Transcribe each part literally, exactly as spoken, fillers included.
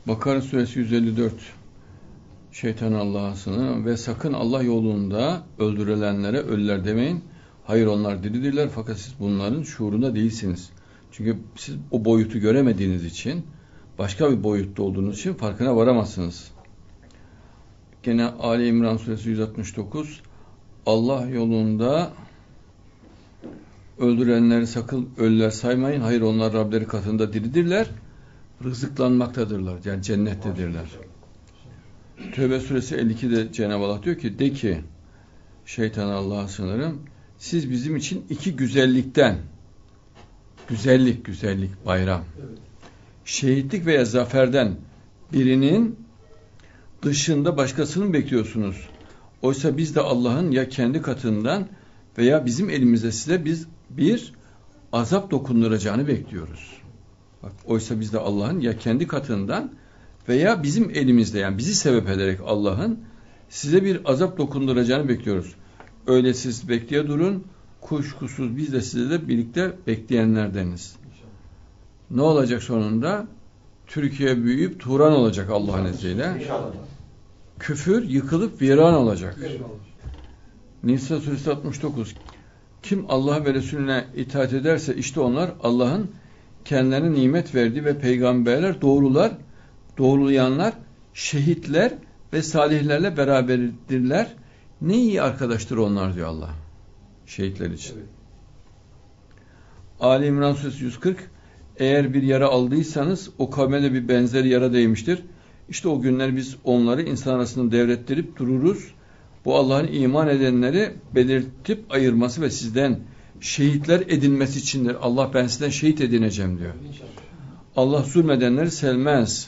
Bakara suresi yüz elli dört. Şeytan Allah'a sığınır ve sakın Allah yolunda öldürülenlere ölüler demeyin. Hayır, onlar diridirler fakat siz bunların şuurunda değilsiniz. Çünkü siz o boyutu göremediğiniz için, başka bir boyutta olduğunuz için farkına varamazsınız. Gene Ali İmran suresi yüz altmış dokuz. Allah yolunda öldürenleri sakın ölüler saymayın. Hayır, onlar Rableri katında diridirler. Rızıklanmaktadırlar. Yani cennettedirler. Tövbe suresi elli ikide Cenab-ı Allah diyor ki, de ki şeytan Allah'a sığınırım. Siz bizim için iki güzellikten, güzellik, güzellik, bayram, şehitlik veya zaferden birinin dışında başkasını bekliyorsunuz. Oysa biz de Allah'ın ya kendi katından veya bizim elimizde size biz bir azap dokunduracağını bekliyoruz. Bak, oysa biz de Allah'ın ya kendi katından veya bizim elimizde, yani bizi sebep ederek Allah'ın size bir azap dokunduracağını bekliyoruz. Öyle siz bekleye durun, kuşkusuz biz de size de birlikte bekleyenlerdeniz. Ne olacak sonunda? Türkiye büyüyüp Turan olacak Allah'ın izniyle. Küfür yıkılıp viran olacak. Nisa suresi altmış dokuz. Kim Allah ve Resulüne itaat ederse işte onlar Allah'ın kendilerine nimet verdiği ve peygamberler, doğrular, doğrulayanlar, şehitler ve salihlerle beraberdirler. Ne iyi arkadaştır onlar diyor Allah. Şehitler için. Evet. Ali İmran suresi yüz kırk. Eğer bir yara aldıysanız o kavme de bir benzeri yara değmiştir. İşte o günler biz onları insan arasında devrettirip dururuz. Bu Allah'ın iman edenleri belirtip ayırması ve sizden şehitler edinmesi içindir. Allah ben sizden şehit edineceğim diyor. Allah zulmedenleri sevmez.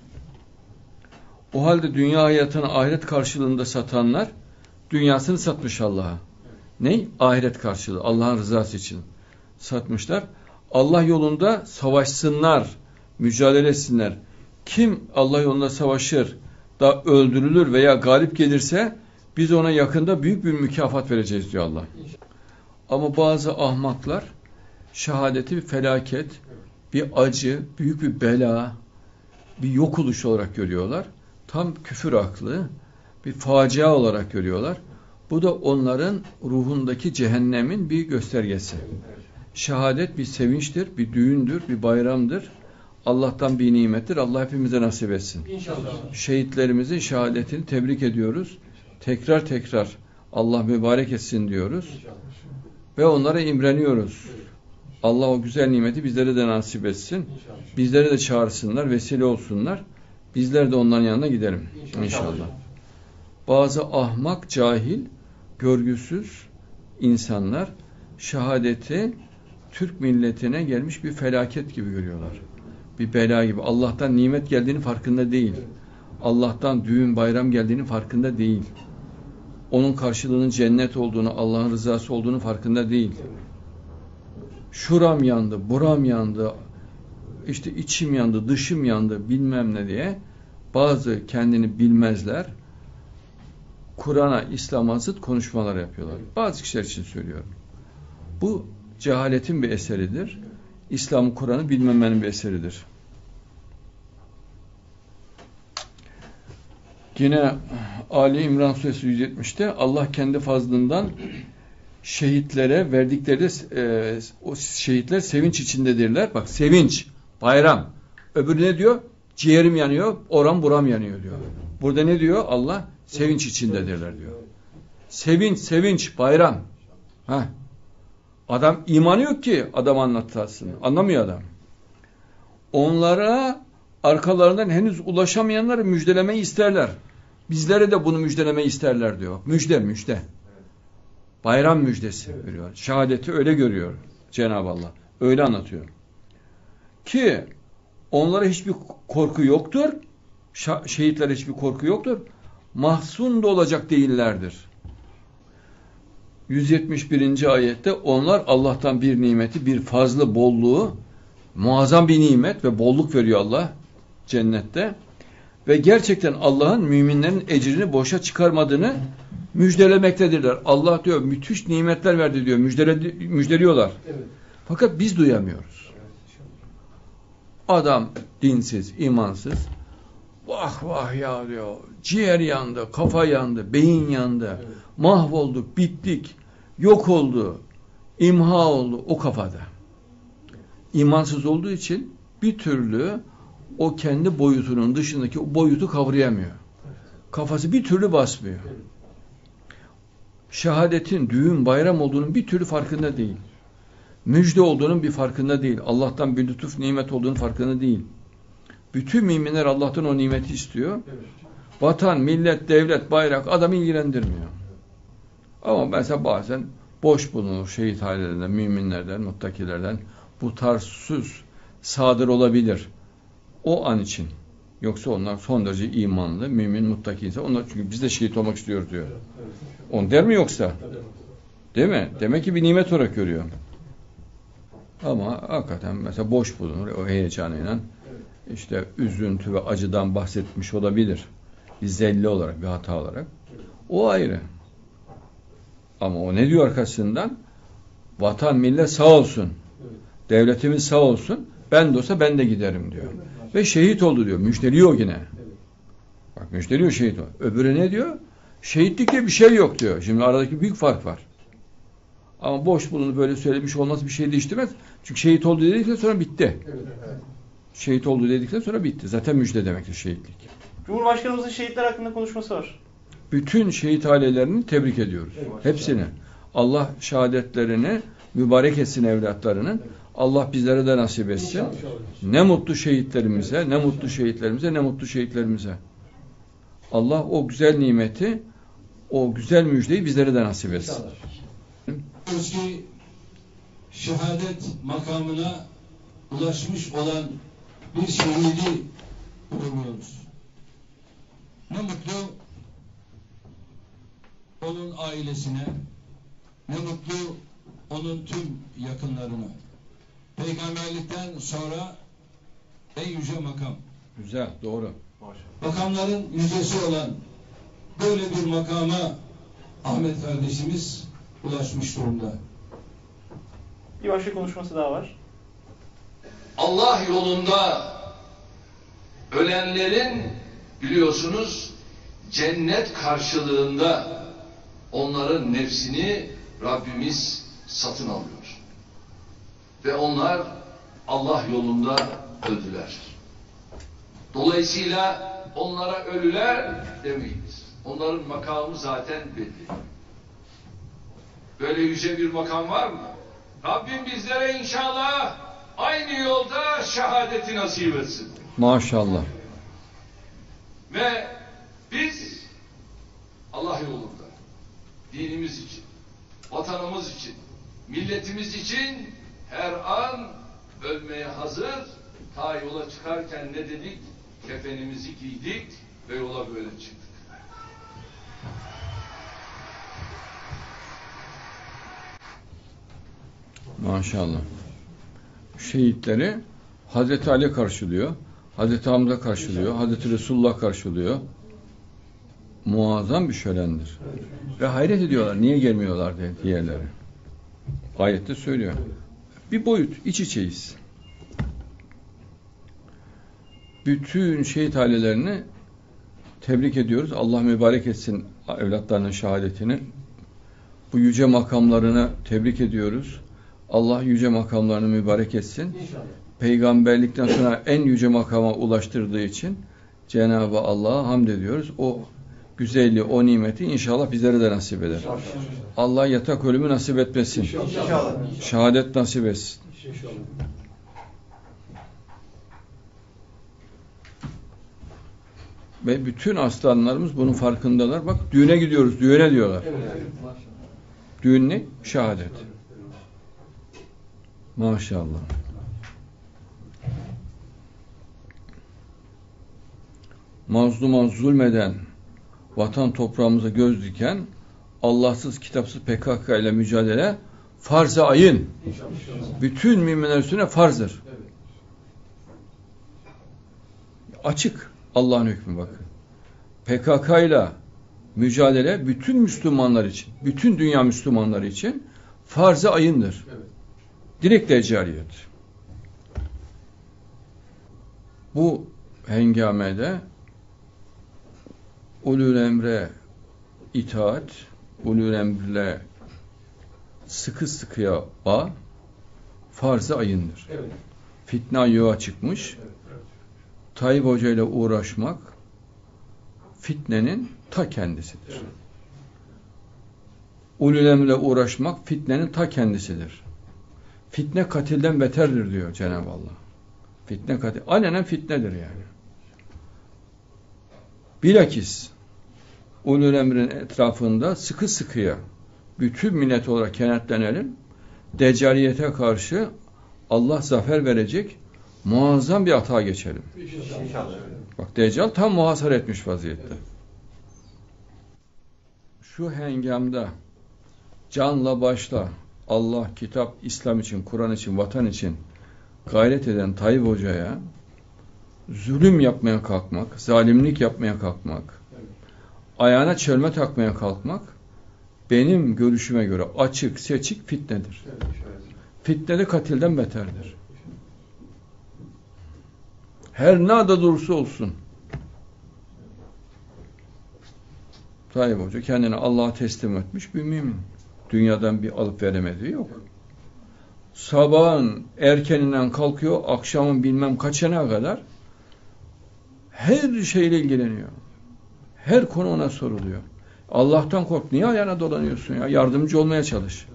O halde dünya hayatını ahiret karşılığında satanlar dünyasını satmış Allah'a. Ne? Ahiret karşılığı. Allah'ın rızası için satmışlar. Allah yolunda savaşsınlar, mücadele etsinler. Kim Allah yolunda savaşır da öldürülür veya galip gelirse biz ona yakında büyük bir mükafat vereceğiz diyor Allah. Ama bazı ahmaklar şehadeti bir felaket, bir acı, büyük bir bela, bir yok oluş olarak görüyorlar. Tam küfür aklı, bir facia olarak görüyorlar. Bu da onların ruhundaki cehennemin bir göstergesi. Şehadet bir sevinçtir, bir düğündür, bir bayramdır. Allah'tan bir nimettir. Allah hepimize nasip etsin. İnşallah. Şehitlerimizin şehadetini tebrik ediyoruz. Tekrar tekrar Allah mübarek etsin diyoruz. İnşallah. Ve onlara imreniyoruz. Allah o güzel nimeti bizlere de nasip etsin. İnşallah. Bizlere de çağırsınlar, vesile olsunlar. Bizler de onların yanına gidelim. İnşallah. İnşallah. Bazı ahmak, cahil, görgüsüz insanlar şehadeti Türk milletine gelmiş bir felaket gibi görüyorlar. Bir bela gibi. Allah'tan nimet geldiğini farkında değil. Allah'tan düğün, bayram geldiğini farkında değil. Onun karşılığının cennet olduğunu, Allah'ın rızası olduğunu farkında değil. Şuram yandı, buram yandı, işte içim yandı, dışım yandı, bilmem ne diye bazı kendini bilmezler, Kur'an'a, İslam'a zıt konuşmalar yapıyorlar. Bazı kişiler için söylüyorum. Bu cehaletin bir eseridir. İslam'ı, Kur'an'ı bilmemenin bir eseridir. Yine Ali İmran suresi yüz yetmişte Allah kendi fazlından şehitlere verdikleri de e, o şehitler sevinç içindedirler. Bak, sevinç, bayram. Öbürü ne diyor? Ciğerim yanıyor, oram buram yanıyor diyor. Burada ne diyor? Allah sevinç içindedirler diyor. Sevinç, sevinç, bayram. Heh. Adam imanı yok ki adam anlatasın. Anlamıyor adam. Onlara arkalarından henüz ulaşamayanları müjdelemeyi isterler. Bizlere de bunu müjdelemeyi isterler diyor. Müjde, müjde. Bayram müjdesi veriyor. Şehadeti öyle görüyor Cenab-ı Allah. Öyle anlatıyor. Ki onlara hiçbir korku yoktur. Şehitlere hiçbir korku yoktur. Mahzun da olacak değillerdir. yüz yetmiş birinci ayette onlar Allah'tan bir nimeti, bir fazlı bolluğu, muazzam bir nimet ve bolluk veriyor Allah cennette. Ve gerçekten Allah'ın müminlerin ecrini boşa çıkarmadığını müjdelemektedirler. Allah diyor müthiş nimetler verdi diyor. Müjdele, müjdeliyorlar. Evet. Fakat biz duyamıyoruz. Adam dinsiz, imansız. Vah vah ya diyor. Ciğer yandı, kafa yandı, beyin yandı. Evet. Mahvolduk, bittik, yok oldu, imha oldu o kafada. İmansız olduğu için bir türlü o kendi boyutunun dışındaki o boyutu kavrayamıyor. Kafası bir türlü basmıyor. Şehadetin düğün bayram olduğunun bir türlü farkında değil. Müjde olduğunun bir farkında değil. Allah'tan bir lütuf nimet olduğunun farkında değil. Bütün müminler Allah'tan o nimeti istiyor. Vatan, millet, devlet, bayrak adamı ilgilendirmiyor. Ama mesela bazen boş bulunur şehit ailelerinden, müminlerden, muttakilerden bu tarz söz sadır olabilir. O an için. Yoksa onlar son derece imanlı, mümin, muttaki insan. Onlar çünkü biz de şehit olmak istiyoruz diyor. On der mi yoksa? Değil mi? Demek ki bir nimet olarak görüyor. Ama hakikaten mesela boş bulunur o heyecanıyla. İşte üzüntü ve acıdan bahsetmiş olabilir. Bir zelli olarak, bir hata olarak. O ayrı. Ama o ne diyor arkasından? Vatan, millet sağ olsun. Devletimiz sağ olsun. Ben de olsa ben de giderim diyor. Ve şehit oldu diyor. Müjdeliyor yine. Bak müjdeliyor şehit oldu. Öbürü ne diyor? Şehitlikte bir şey yok diyor. Şimdi aradaki büyük fark var. Ama boş bulunu böyle söylemiş olması bir şey değiştirmez. Çünkü şehit oldu dedikten sonra bitti. Şehit oldu dedikten sonra bitti. Zaten müjde demektir şehitlik. Cumhurbaşkanımızın şehitler hakkında konuşması var. Bütün şehit ailelerini tebrik ediyoruz. Evet, hepsini. Allah şehadetlerini mübarek etsin evlatlarını. Evet. Allah bizlere de nasip etsin. İnşallah. Ne mutlu şehitlerimize, ne mutlu şehitlerimize, ne mutlu şehitlerimize. Allah o güzel nimeti, o güzel müjdeyi bizlere de nasip etsin. Ki şehadet makamına ulaşmış olan bir şehidi görüyoruz. Ne mutlu onun ailesine, ne mutlu onun tüm yakınlarına. Peygamberlikten sonra en yüce makam. Güzel, doğru. Makamların yücesi olan böyle bir makama Ahmet kardeşimiz ulaşmış durumda. Bir başka konuşması daha var. Allah yolunda ölenlerin biliyorsunuz cennet karşılığında onların nefsini Rabbimiz satın alıyor. Ve onlar Allah yolunda öldüler. Dolayısıyla onlara ölüler demeyiz. Onların makamı zaten belli. Böyle yüce bir makam var mı? Rabbim bizlere inşallah aynı yolda şehadeti nasip etsin. Maşallah. Ve biz Allah yolunda dinimiz için, vatanımız için, milletimiz için her an ölmeye hazır. Ta yola çıkarken ne dedik? Kefenimizi giydik ve yola böyle çıktık. Maşallah. Şehitleri Hazreti Ali karşılıyor. Hazreti Hamza karşılıyor. Hazreti Resulullah karşılıyor. Muazzam bir şölendir. Ve hayret ediyorlar. Niye gelmiyorlar diğerleri. Ayette söylüyor. Bir boyut. İç içeyiz. Bütün şehit ailelerini tebrik ediyoruz. Allah mübarek etsin evlatlarının şehadetini. Bu yüce makamlarını tebrik ediyoruz. Allah yüce makamlarını mübarek etsin. İnşallah. Peygamberlikten sonra en yüce makama ulaştırdığı için Cenab-ı Allah'a hamd ediyoruz. O güzelliği, o nimeti inşallah bizlere de nasip eder. İnşallah. Allah yatak ölümü nasip etmesin. İnşallah. Şehadet nasip etsin. İnşallah. Ve bütün aslanlarımız bunun farkındalar. Bak düğüne gidiyoruz, düğüne diyorlar. Düğün ne? Şehadet. Maşallah. Mazluma zulmeden, vatan toprağımıza göz diken, Allahsız, kitapsız P K K ile mücadele farz-ı ayın. Bütün müminler üstüne farzdır. Açık Allah'ın hükmü bakın. P K K ile mücadele bütün Müslümanlar için, bütün dünya Müslümanları için farz-ı ayındır. Direkt deccaliyet. Bu hengamede ulul emre itaat, ulul emrle sıkı sıkıya bağ farz-ı ayındır. Evet. Fitna yuva çıkmış. Evet, evet. Tayyip Hoca ile uğraşmak fitnenin ta kendisidir. Evet. Ulul emrle uğraşmak fitnenin ta kendisidir. Fitne katilden beterdir diyor Cenab-ı Allah. Fitne katil. Alenen fitnedir yani. Bilakis ulul emrin etrafında sıkı sıkıya bütün millet olarak kenetlenelim. Deccaliyete karşı Allah zafer verecek muazzam bir atağa geçelim. İnşallah. Bak Deccal tam muhasara etmiş vaziyette. Şu hengamda canla başla Allah, kitap, İslam için, Kur'an için, vatan için gayret eden Tayyip Hoca'ya zulüm yapmaya kalkmak, zalimlik yapmaya kalkmak, ayağına çelme takmaya kalkmak benim görüşüme göre açık, seçik fitnedir. Fitne de katilden beterdir. Her ne da durursa olsun Tayyip Hoca kendini Allah'a teslim etmiş bir mümin. Dünyadan bir alıp veremediği yok. Sabahın erkeninden kalkıyor, akşamın bilmem kaçına kadar her şeyle ilgileniyor. Her konu ona soruluyor. Allah'tan kork. Niye ayağına dolanıyorsun ya? Yardımcı olmaya çalış.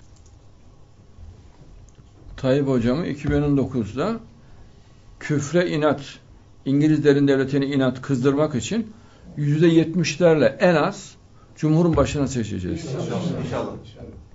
Tayyip Hocamı iki bin on dokuzda küfre inat, İngilizlerin devletini inat kızdırmak için yüzde yetmişlerle en az Cumhur'un başına seçeceğiz. İnşallah. İnşallah.